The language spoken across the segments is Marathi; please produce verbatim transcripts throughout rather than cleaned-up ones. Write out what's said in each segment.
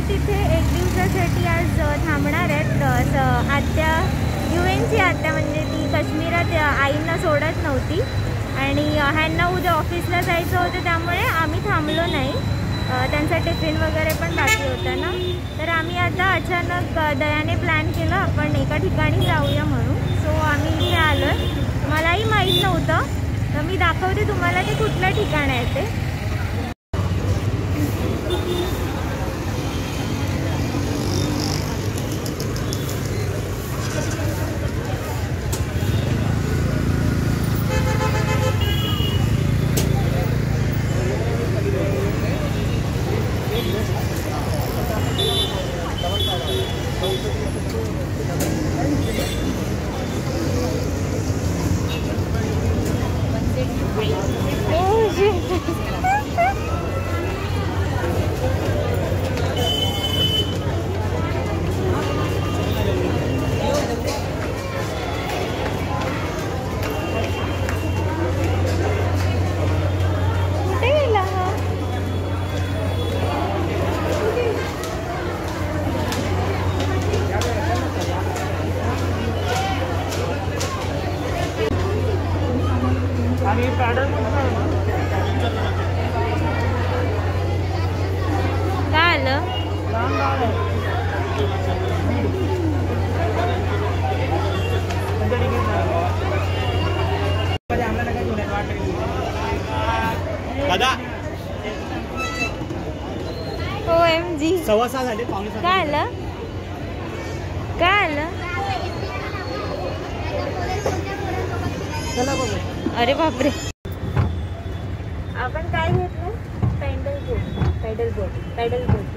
तिथे एक दिवसासाठी आज थांबणार आहेत. असं आत्या युएनची आत्या म्हणजे ती काश्मीरात आईंना सोडत नव्हती आणि ह्यांना उद्या ऑफिसला जायचं होतं, त्यामुळे आम्ही थांबलो नाही. त्यांचा टिफिन वगैरे पण बाकी होता ना, तर आम्ही आता अचानक दयाने प्लॅन केला आपण एका ठिकाणी जाऊया म्हणून. सो आम्ही इथे आलो आहे. मलाही माहीत नव्हतं, तर मी दाखवते तुम्हाला ते कुठलं ठिकाण आहे ते. ओ एम जी सव्वा सहा झाले, पावणे सहा. काय आलं काय आलं? अरे बापरे. आपण काय घेतलं? Paddle boat. Paddle boat paddle boat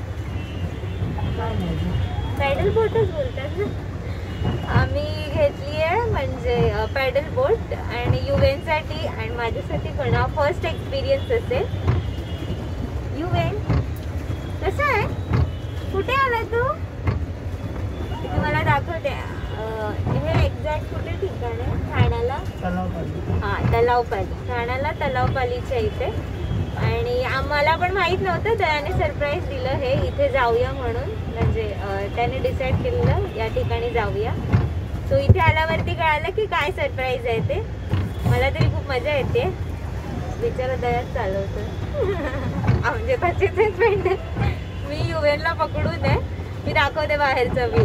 paddle बोटच बोलतात ना. आम्ही घेतली आहे म्हणजे पॅडल बोट आणि युवेनसाठी आणि माझ्यासाठी पण हा फर्स्ट एक्सपिरियन्स असेल. युवेन कसं आहे? कुठे आला तू? तुम्हाला दाखवते. हे एक्झॅक्ट कुठे ठिकाण आहे? ठाण्याला हां तलावपाली. ठाण्याला तलावपालीच्या इथे. आणि आम्हाला पण माहीत नव्हतं, त्याने सरप्राईज दिलं हे इथे जाऊया म्हणून. म्हणजे त्याने डिसाईड केलेलं या ठिकाणी जाऊया. सो इथे आल्यावरती कळालं की काय सरप्राईज आहे ते. मला तरी खूप मजा येते. बिचारा दयाच चालवतो म्हणजे त्याचीच फ्रेंड. मी युएनला पकडून आहे. मी दाखवते बाहेरचा व्ह्यू.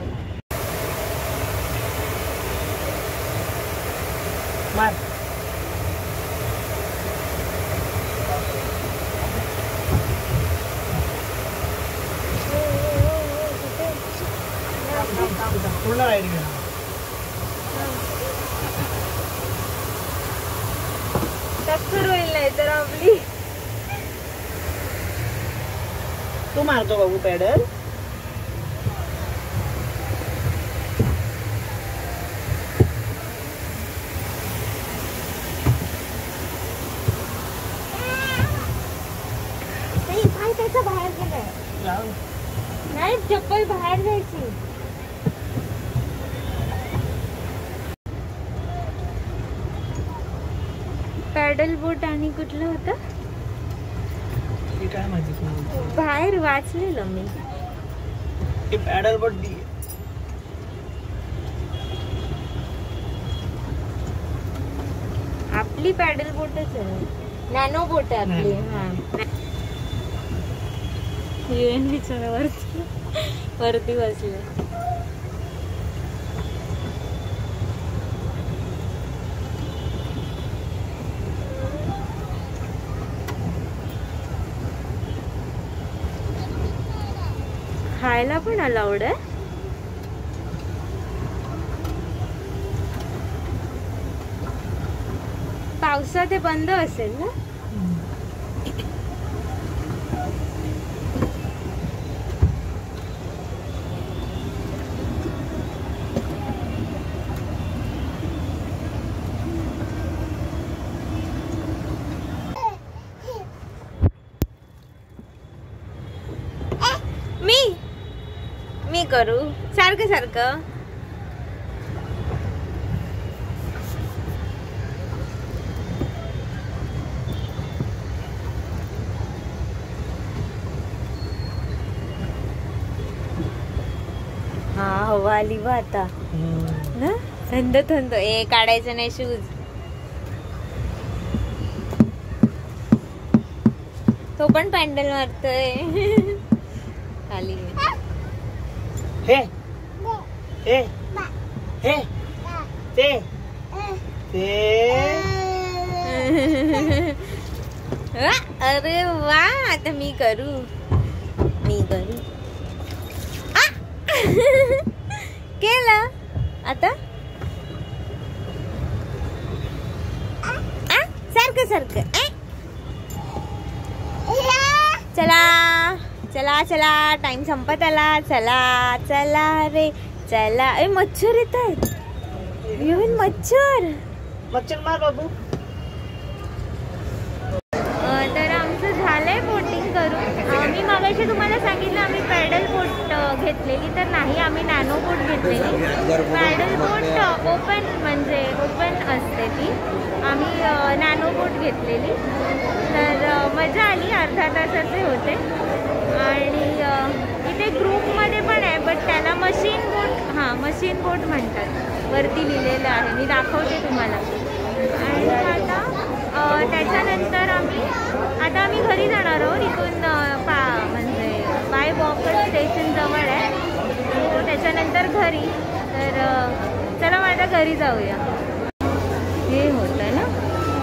पूर्ण राईडिंग टक्कर होईल नाही तर आपली. तू मारतो बाबू पॅडल. पाय त्याचा बाहेर गेलाय. नाही चप्पल बाहेर जायची. पॅडल बोट आणि कुठलं होतं काय माहिती? बाहेर वाचलेलं मी. पॅडल बोट आपली पॅडल बोटच आहे. नॅनो बोट आहे आपली. हा युएन बिचारा वरती वरती बसले. खायला पण अलाउड आहे. पावसात ते बंद असेल ना. मी मी करू सारखं सारखं. हवा आली बा आता ना, थंड थंड. ए काढायचं नाही शूज. तो पण पॅन्डल मारतोय खाली. हे हे हे ते ते. अरे वा, आता मी करू मी करू आ! केलं आता. आ, सारखं सारखं. चला चला चला, टाइम संपत आला. चला चला रे चला. ए मच्छर येत आहेत. येऊन मच्छर मच्छर मार बाबू. तर आमचं झालंय बोटिंग करून. मी मागाशी तुम्हाला सांगितलं आम्ही पॅडल बोट घेतलेली, तर नाही, आम्ही नॅनो बोट घेतलेली. पॅडल बोट ओपन म्हणजे ओपन असते ती. आम्ही नॅनो बोट घेतलेली. तर मजा आली. अर्धा तासाचे होते. आणि इथे ग्रुपमध्ये पण आहे, बट त्याला मशीन बोट, हां मशीन बोट म्हणतात. वरती लिहिलेलं आहे, मी दाखवते तुम्हाला. आणि आता त्याच्यानंतर आम्ही आता आम्ही घरी जाणार आहोत. इथून पा म्हणजे बाय वॉकर स्टेशन जवळ आहे. तो त्याच्यानंतर घरी. तर चला माझ्या घरी जाऊया. हे होतं ना.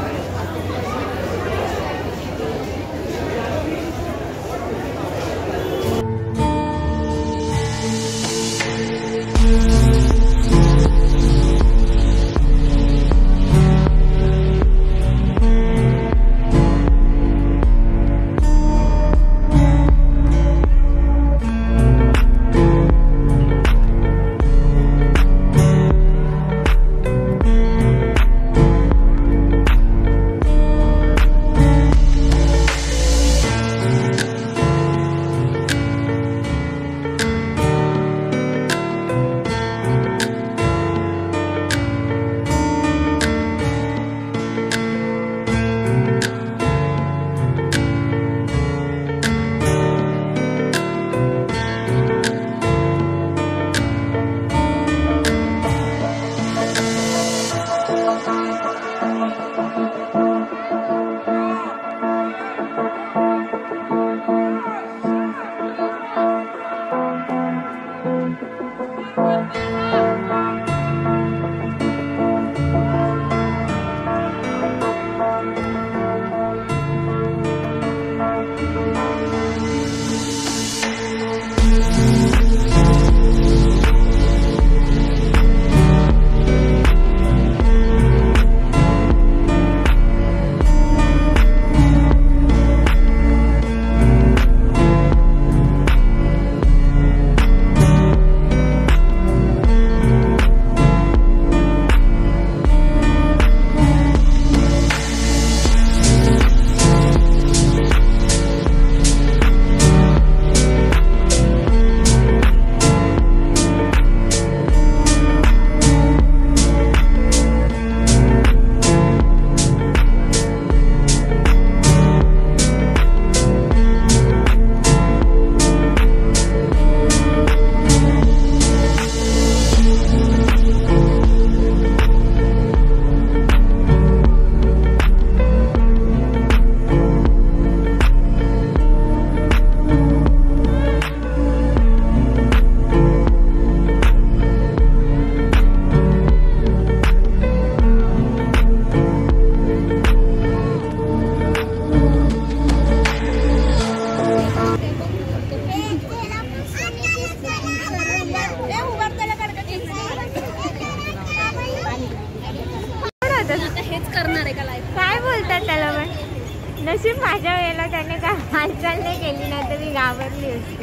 नशीब माझ्या वेळेला त्याने काय हालचाल नाही केली, नाही तर मी घाबरली असते.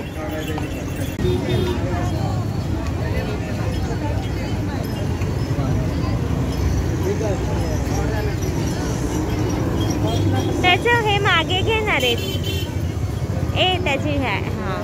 त्याचं हे मागे घेणार आहेत. ए त्याची है हा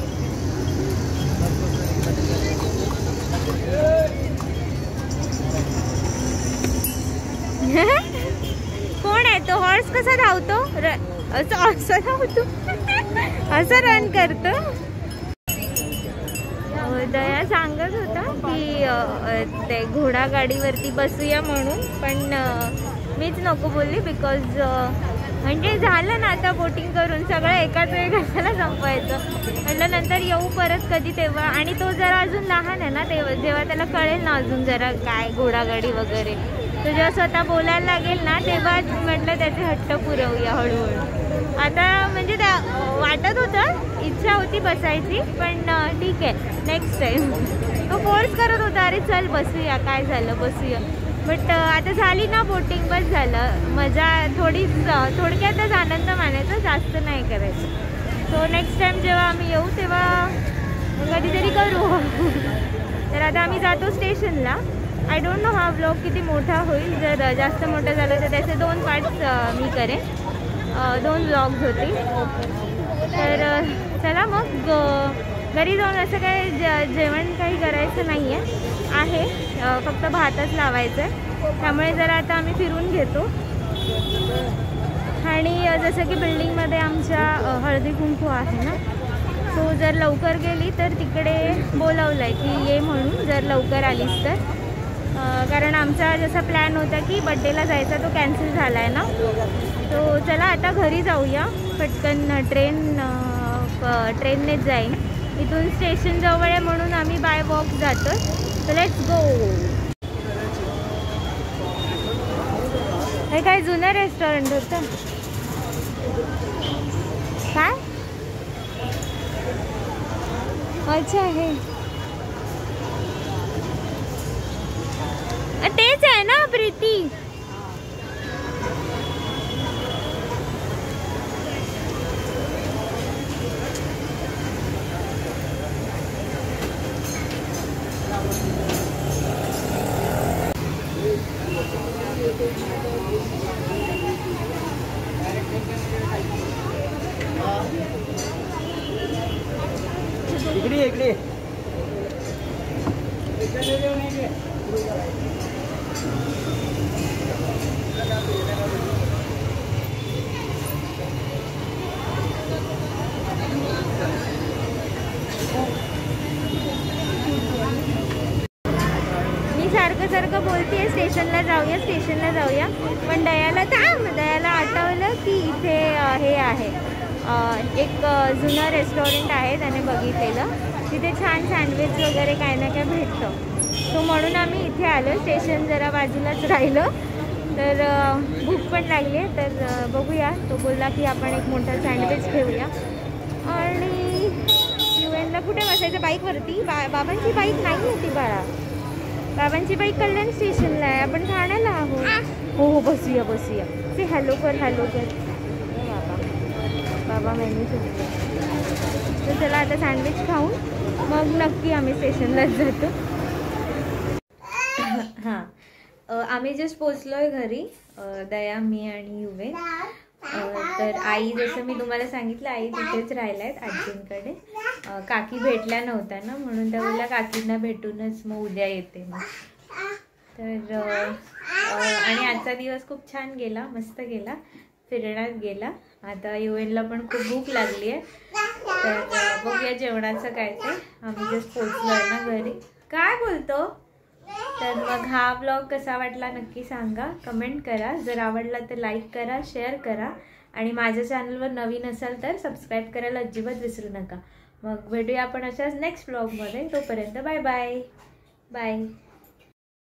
कोण आहे तो? हॉर्स कसा धावतो? असं असं धावतो, असं रन करतो. दया सांगत होता की अ, ते घोडागाडीवरती बसूया म्हणून, पण अ, मीच नको बोलली बिकॉज म्हणजे झालं ना आता बोटिंग करून सगळं एकाच वेळी कशाला संपवायचं म्हटलं, नंतर येऊ परत कधी तेव्हा. आणि तो जरा अजून लहान आहे ना, तेव्हा जेव्हा त्याला कळेल ना अजून जरा काय घोडागाडी वगैरे, तो जेव्हा स्वतः बोलायला लागेल ना तेव्हा म्हटलं त्याचे हट्ट पुरवूया हळूहळू. आता म्हणजे त्या वाटत होतं, इच्छा होती बसायची, पण ठीक आहे नेक्स्ट टाइम. तो फोर्स करत होता, अरे चल बसूया, काय झालं बसूया, बट आता झाली ना बोटिंग, बस झालं. मजा थोडी थोडक्यातच आनंद मानायचा, जास्त नाही करायचं. सो नेक्स्ट टाइम जेव्हा आम्ही येऊ तेव्हा कधीतरी करू. तर आता आम्ही जातो स्टेशनला. आय डोंट नो हा व्लॉग किती मोठा होईल, जर जास्त मोठा झाला तर त्याचे दोन पार्ट्स मी करेन, दोन व्लॉग्स होतील. तर चला मग घरी जाऊन असं काय जे जेवण काही करायचं नाही आहे, आहे फक्त भातच लावायचं आहे. त्यामुळे जरा आता आम्ही फिरून घेतो. आणि जसं की बिल्डिंगमध्ये आमच्या हळदी कुंकू आहे ना, सो जर लवकर गेली तर तिकडे बोलावलं आहे की ये म्हणून, जर लवकर आलीस तर. कारण आमचा जसा प्लॅन होता की बड्डेला जायचा तो कॅन्सल झाला आहे ना. तो चला आता घरी जाऊया पटकन. ट्रेन ट्रेननेच जाईन. इथून स्टेशन जवळ आहे म्हणून आम्ही बाय वॉक जातो. So let's go. हे काय जुनं रेस्टॉरंट होतं काय? अच्छा हे तेच आहे ना प्रीती? इकडे इकडे मी सारखं सारखं बोलतेय स्टेशनला जाऊया स्टेशनला जाऊया, पण दयाला थांब. दयाला आठवलं की इथे हे आहे, एक जुनं रेस्टॉरंट आहे, त्याने बघितलेलं. तिथे छान सँडविच वगैरे काय ना काय भेटतं. सो म्हणून आम्ही इथे आलो. स्टेशन जरा बाजूलाच राहिलं, तर भूक पण लागली आहे. तर बघूया. तो बोलला की आपण एक मोठा सँडविच घेऊया. आणि यू एनला कुठे बसायचं? बाईकवरती. बा बाबांची बाईक नाही होती बाळा, बाबांची बाईक कल्याण स्टेशनला आहे, आपण ठाण्याला आहोत. हो हो बसूया बसूया. ते हॅलो कर हॅलो कर. बाबा मेन्यू सुटले. तर चला आता सँडविच खाऊन मग नक्की आम्ही स्टेशनलाच जातो. हां, आम्ही जस्ट पोचलो आहे घरी, दया, मी आणि युवेन. तर आई, जसं मी तुम्हाला सांगितलं, आई तिथेच राहिल्या आहेत आजींकडे. काकी भेटल्या नव्हत्या ना, म्हणून त्या बोलल्या काकींना भेटूनच मग उद्या येते मग. तर आणि आजचा दिवस खूप छान गेला, मस्त गेला, फिरण्यात गेला. आता युएनला पण खूप भूक लागली आहे, तर बघूया जेवणाचं काय ते. आम्ही जस्ट पोचलो आहे ना घरी. काय बोलतो? तर मग हा व्लॉग कसा वाटला नक्की सांगा, कमेंट करा. जर आवडला तर लाईक करा, शेअर करा. आणि माझ्या चॅनलवर नवीन असाल तर सबस्क्राईब करायला अजिबात विसरू नका. मग भेटूया आपण अशाच नेक्स्ट व्लॉगमध्ये. तोपर्यंत बाय बाय बाय.